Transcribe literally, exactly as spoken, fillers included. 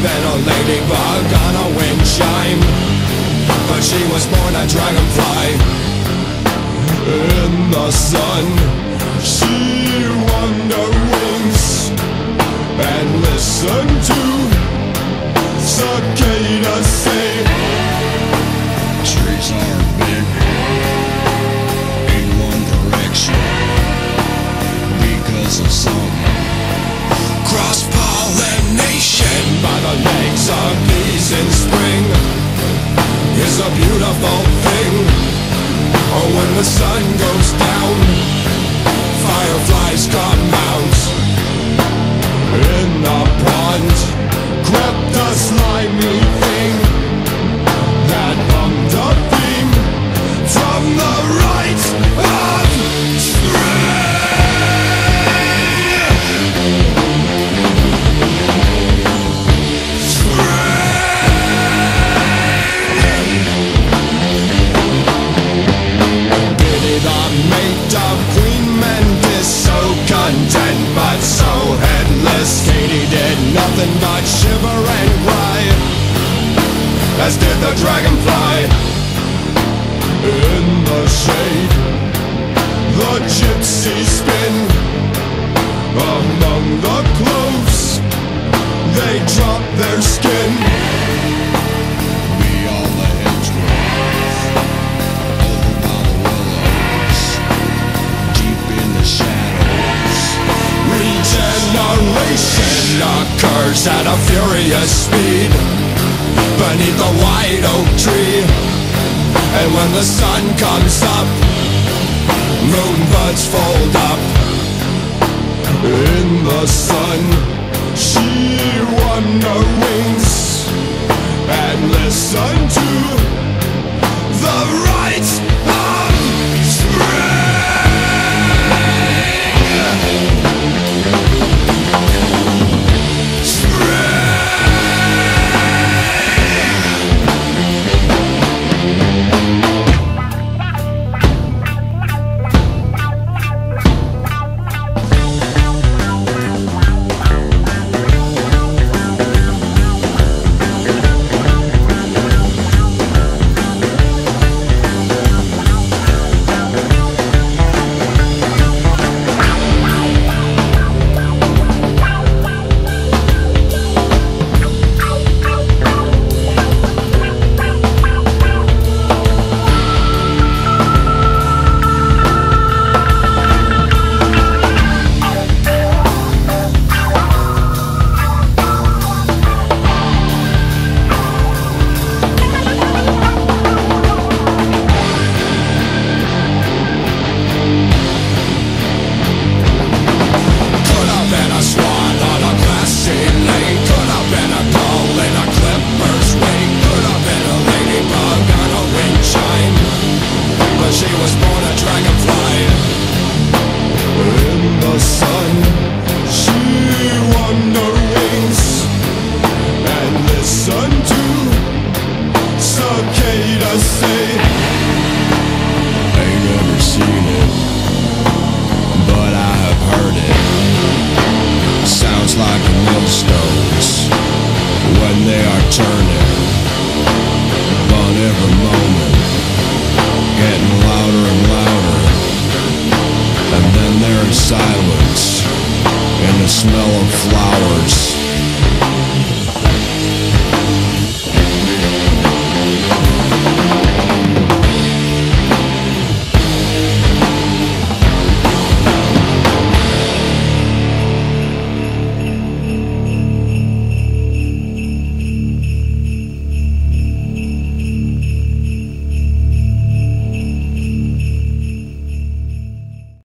than a ladybug on a windchime, but she was born a dragonfly. In the sun, she wonder wings and listen to cicadas say, trees are big in one direction because of something. Cross-pollination by the legs of bees in spring is a beautiful thing. Oh, when the sun goes down, fireflies come out. In the pond, crept a slimy thing that hummed a theme from the Rites of Spring. Of Queen Mantis, so content but so headless. Katydid nothing but shiver and cry, as did the dragonfly. In the shade, the gypsies spin among the cloves. They drop their skin. Be all the hedgegrove over by the willows, deep in the shadows. Regeneration occurs at a furious speed beneath the white oak tree. And when the sun comes up, moon buds fold up. In the sun, she wonder wings and listen to the Rites of Spring. She was born a dragonfly. In the sun, she wonder wings and listen to cicadas say. Ain't never seen it, but I have heard it. Sounds like millstones when they are turning, but every moment getting louder and louder. And then there is silence and the smell of flowers